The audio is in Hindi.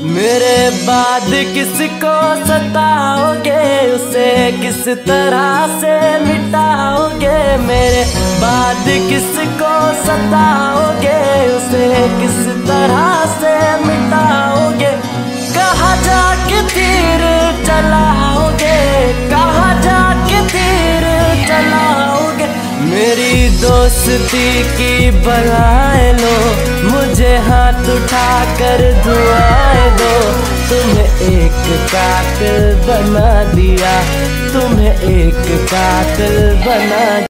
मेरे बाद किसको सताओगे, उसे किस तरह से मिटाओगे। मेरे बाद किसको सताओगे, उसे किस तरह से मिटाओगे। कहाँ जाके तीर चलाओगे, कहाँ जाके तीर चलाओगे। मेरी दोस्ती की बधाई लो, मुझे हाथ उठाकर दुआएं दो। तुम्हें एक कातिल बना दिया, तुम्हें एक कातिल बना